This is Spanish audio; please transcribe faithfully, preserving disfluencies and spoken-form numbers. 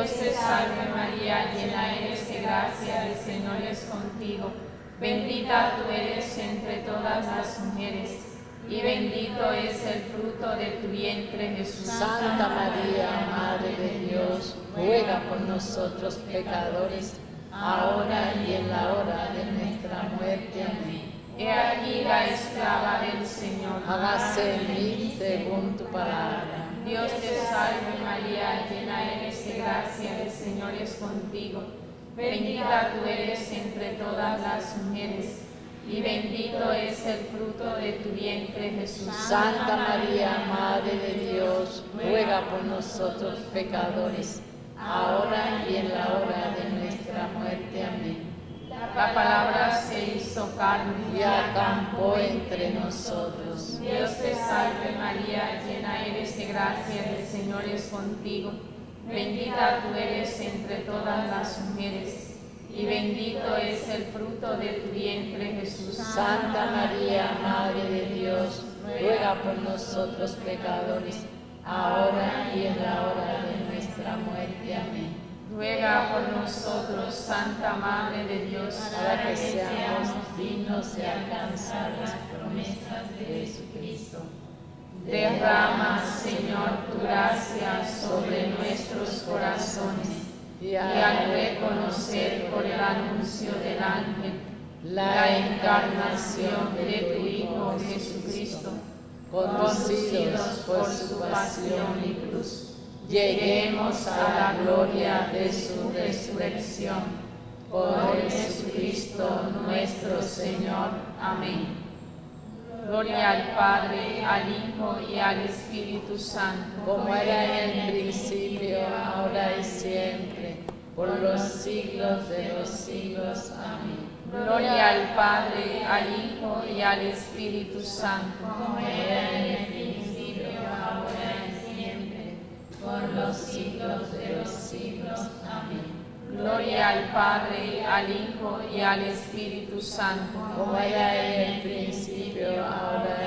Dios te salve María, llena eres de gracia, el Señor es contigo. Bendita tú eres entre todas las mujeres, y bendito es el fruto de tu vientre, Jesús. Santa María, Madre de Dios, ruega por nosotros pecadores, ahora y en la hora de nuestra muerte. Amén. He aquí la esclava del Señor. Hágase en mí según tu palabra. Dios te salve María, llena eres de gracia, el Señor es contigo. Bendita tú eres entre todas las mujeres, y bendito es el fruto de tu vientre, Jesús. Santa María, Madre de Dios, ruega por nosotros pecadores, ahora y en la hora de nuestra muerte. Amén. La palabra se hizo carne y acampó entre nosotros. Dios te salve María, llena eres de gracia, el Señor es contigo. Bendita tú eres entre todas las mujeres, y bendito es el fruto de tu vientre, Jesús. Santa María, Madre de Dios, ruega por nosotros pecadores, ahora y en la hora de nuestra muerte. Amén. Ruega por nosotros, Santa Madre de Dios, para que seamos dignos de alcanzar las promesas de Jesucristo. Derrama, Señor, tu gracia sobre nuestros corazones, y al reconocer por el anuncio del ángel la encarnación de tu Hijo Jesucristo, conducidos por su pasión y cruz, lleguemos a la gloria de su resurrección. Por Jesucristo nuestro Señor. Amén. Gloria al Padre, al Hijo y al Espíritu Santo, como era en el principio, ahora y siempre, por los siglos de los siglos. Amén. Gloria al Padre, al Hijo y al Espíritu Santo, como era en el principio, ahora y siempre, por los siglos de los siglos. Amén. Gloria al Padre, al Hijo y al Espíritu Santo, como era en el principio, ahora